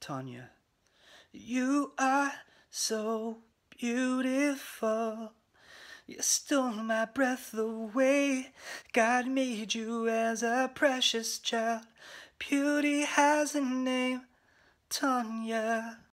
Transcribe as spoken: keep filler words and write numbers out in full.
Tanya. You are so beautiful. You stole my breath away. God made you as a precious child. Beauty has a name, Tanya.